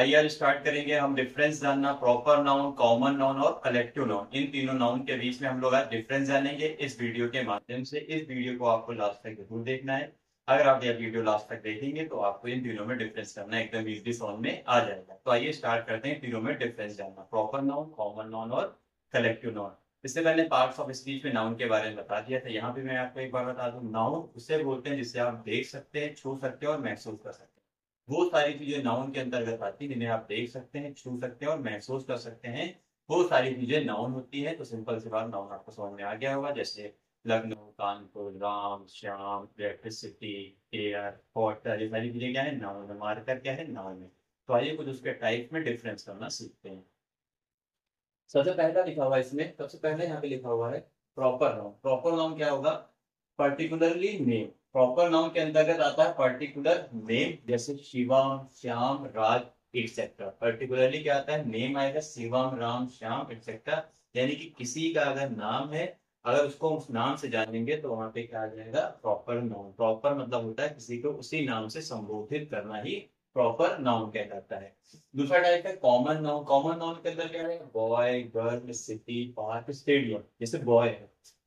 आइए आज स्टार्ट करेंगे हम डिफरेंस जानना, प्रॉपर नाउन, कॉमन नाउन और कलेक्टिव नाउन। इन तीनों नाउन के बीच में हम लोग आज डिफरेंस जानेंगे इस वीडियो के माध्यम से। इस वीडियो को आपको लास्ट तक जरूर देखना है। अगर आप यह वीडियो लास्ट तक देखेंगे तो आपको इन तीनों में डिफरेंस करना एकदम इजीली समझ में आ जाएगा। तो आइए स्टार्ट करते हैं तीनों में डिफरेंस जानना, प्रॉपर नाउन, कॉमन नाउन और कलेक्टिव नाउन। इससे पहले पार्ट्स ऑफ स्पीच में नाउन के बारे में बता दिया था। यहाँ पे मैं आपको एक बार बता दूं, नाउन उसे बोलते हैं जिसे आप देख सकते हैं, छू सकते हैं और महसूस कर सकते हैं। वो सारी चीजें नाउन के अंतर्गत आती है जिन्हें आप देख सकते हैं, छू सकते हैं और महसूस कर सकते हैं। वो सारी चीजें नाउन होती है। तो सिंपल सी बात, नाउन आपको समझ में आ गया होगा, जैसे Lucknow, Kanpur, Ram, Shyam, electricity, air, water, ये सारी चीजें क्या है, नाउन में। मार्कर क्या है, नाउन में। तो आइए कुछ उसके टाइप में डिफरेंस करना सीखते हैं। सबसे पहला लिखा हुआ है इसमें, सबसे पहले यहाँ पे लिखा हुआ है प्रॉपर नाउन। प्रॉपर नाउन क्या होगा, पर्टिकुलरली नेम। प्रॉपर नाउन के अंतर्गत आता है पर्टिकुलर नेम, जैसे शिवम, श्याम, राज एक्सेट्रा। पर्टिकुलरली क्या आता है, नेम आएगा, शिवम, राम, श्याम एक्सेट्रा। यानी कि किसी का अगर नाम है, अगर उसको उस नाम से जानेंगे तो वहां पे क्या आ जाएगा, प्रॉपर नाउन। प्रॉपर मतलब होता है किसी को उसी नाम से संबोधित करना ही प्रॉपर नाउन कहलाता है। दूसरा टाइप है कॉमन नाउन। कॉमन नाउन के अंदर क्या है, boy, girl, city, park, stadium. जैसे बॉय है,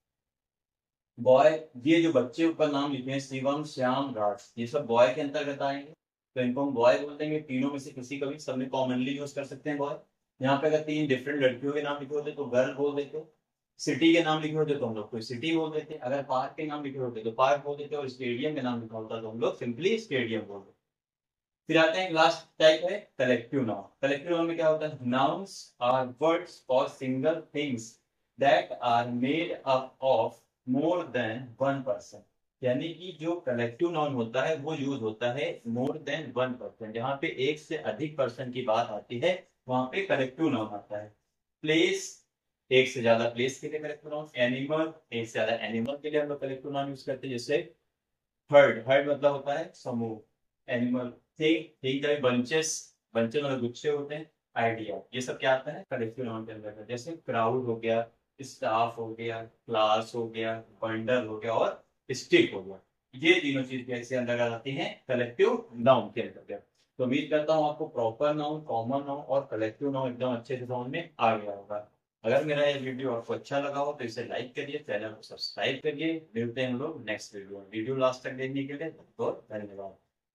बॉय, ये जो बच्चे ऊपर नाम लिखे हैं, शिवम, श्याम, राज, ये सब बॉय के अंतर्गत आएंगे। तो इनको हम बॉय बोल देंगे। तीनों में से किसी का भी सब में कॉमनली यूज कर सकते हैं बॉय। यहाँ पे अगर तीन डिफरेंट लड़कियों के नाम लिखे होते तो गर्ल बोल देते। सिटी के नाम लिखे होते तो हम लोग कोई सिटी बोल देते। अगर पार्क के नाम लिखे होते तो पार्क बोल देते, और स्टेडियम के नाम लिखा होता तो हम लोग सिंपली स्टेडियम बोल देते। फिर आते हैं लास्ट टाइप है कलेक्टिव नाउन। कलेक्टिव नाउन में क्या होता है, नाउन्स आर वर्ड्स और single things that are made up of more than one person. यानी कि जो कलेक्टिव नाउन होता है वो यूज होता है मोर देन वन पर्सन। जहां पे एक से अधिक पर्सन की बात आती है वहां पे कलेक्टिव नाउन आता है। प्लेस, एक से ज्यादा प्लेस के लिए कलेक्टिव नाउन। एनिमल, एक से ज्यादा एनिमल के लिए हम लोग कलेक्टिव नाउन यूज करते हैं। जैसे हर्ड, हर्ड मतलब होता है समूह। एनिमल, थिंग, थिंग का बंचेस, बंचेस मतलब गुच्छे होते हैं। आइडिया, ये सब क्या आता है कलेक्टिव नाउन के अंदर। जैसे क्राउड हो गया, स्टाफ हो गया, क्लास हो गया, बंडल हो गया और स्टिक हो गया। ये तीनों चीज कैसे अंतर्गत आती हैं, कलेक्टिव नाउन के अंतर्गत। तो उम्मीद करता हूँ आपको प्रॉपर नाउन, कॉमन नाउन और कलेक्टिव नाउन एकदम अच्छे से समझ में आ गया होगा। अगर मेरा ये वीडियो आपको अच्छा लगा हो तो इसे लाइक करिए, चैनल को सब्सक्राइब करिए। मिलते हैं हम लोग नेक्स्ट वीडियो में। वीडियो लास्ट तक देखने के लिए बहुत बहुत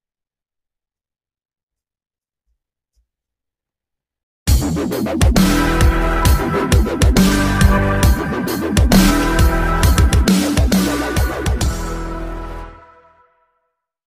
धन्यवाद।